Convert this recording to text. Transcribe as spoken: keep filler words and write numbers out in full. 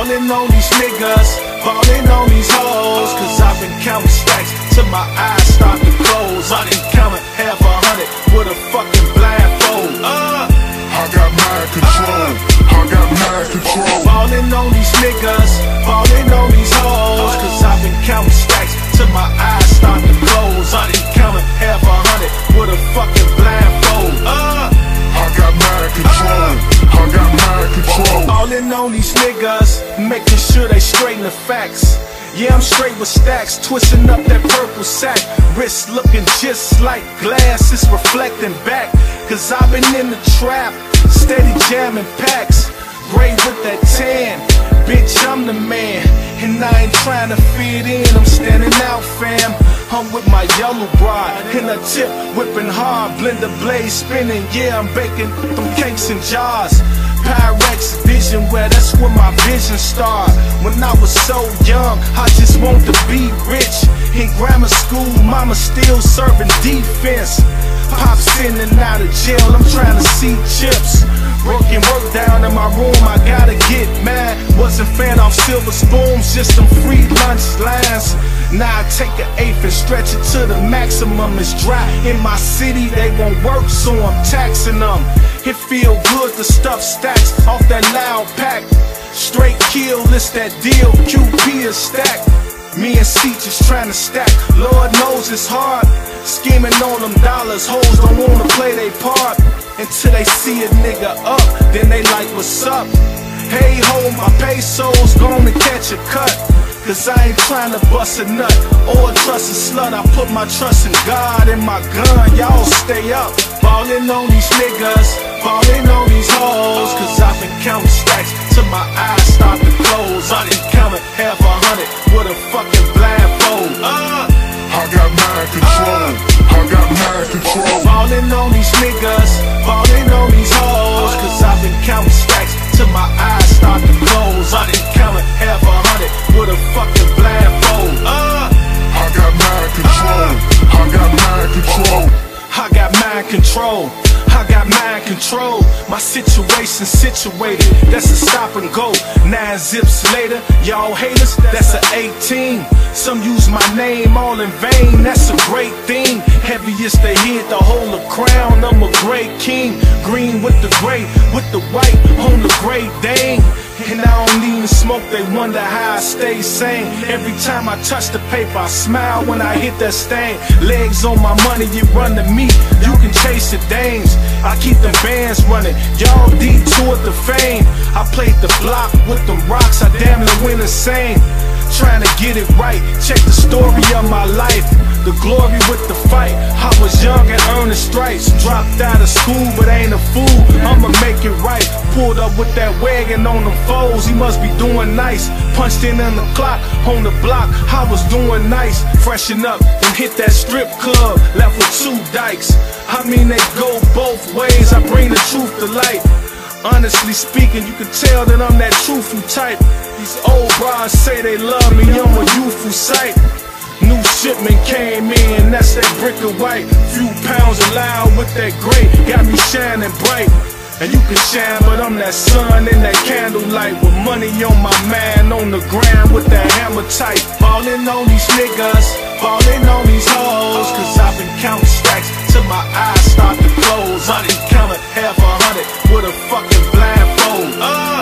Ballin' on these niggas, ballin' on these hoes, cause I've been counting stacks till my eyes start to close. I done counted half a hundred with a fucking blindfold. Uh, I got mind control, I got mind control. Ballin' on these niggas, ballin' on these hoes, cause I've been counting stacks till my eyes start to close. I done counted half a hundred with a fucking blindfold. Uh, I got mind control, I got mind control. Ballin' on these niggas, making sure they straighten the facts. Yeah, I'm straight with stacks, twisting up that purple sack. Wrist looking just like glass, it's reflecting back. Cause I've been in the trap, steady jamming packs. Gray with that tan, bitch, I'm the man. And I ain't trying to fit in, I'm standing out, fam. I'm with my yellow bride, in a tip, whipping hard, blender blade spinning. Yeah, I'm baking them cakes in jars. Pyrex vision, well, that's where my vision started. When I was so young, I just wanted to be rich. In grammar school, mama still serving defense. Pops in and out of jail, I'm trying to see chips. Working work down in my room, I gotta get mad. Wasn't fed off silver spoons, just some free lunch lines. Now I take an eighth and stretch it to the maximum. It's dry in my city, they won't work, so I'm taxing them. It feel good to stuff stacks off that loud pack. Straight kill, it's that deal, Q P is stacked. Me and C just trying to stack, Lord knows it's hard. Scheming on them dollars, hoes don't wanna play they part. Until they see a nigga up, then they like what's up. Hey ho, my pesos gonna catch a cut. Cause I ain't trying to bust a nut or trust a slut. I put my trust in God and my gun, y'all stay up. Ballin' on these niggas, ballin' on these hoes, cause I've been counting stacks till my eyes start to close. I done counted half a hundred with a fucking blindfold. Uh, I got mind control, I got mind control. Ballin' on these niggas, ballin' on these hoes, cause I've been counting stacks till my eyes start to close. I done counted half a hundred with a fucking blindfold. Uh, I got mind control, I got mind control. I got mind control, I got mind control. My situation situated, that's a stop and go. Nine zips later, y'all haters, that's an eighteen. Some use my name all in vain, that's a great thing. Heaviest they hit to hold a crown, I'm a great king. Green with the gray, with the white on the Great Dane. And I don't even smoke, they wonder how I stay sane. Every time I touch the paper, I smile when I hit that stain. Legs on my money, you run to me, you can chase the dames. I keep them bands running, y'all detoured the fame. I played the block with them rocks, I damn near went insane. Trying to get it right, check the story of my life. The glory with the fight, I was young and earned the stripes. Dropped out of school but ain't a fool, I'ma make it right. Pulled up with that wagon on them foes, he must be doing nice. Punched in on the clock, on the block, I was doing nice. Freshen up and hit that strip club, left with two dykes. I mean they go both ways, I bring the truth to light. Honestly speaking, you can tell that I'm that truthful type. These old bras say they love me, I'm a youthful sight. New shipment came in, that's that brick of white. Few pounds allowed with that gray, got me shining bright. And you can shine, but I'm that sun in that candlelight. With money on my man, on the ground with that hammer tight. Ballin' on these niggas, ballin' on these hoes, cause I've been counting stacks till my eyes start to close. I done counted half a hundred with a fucking blindfold. Uh,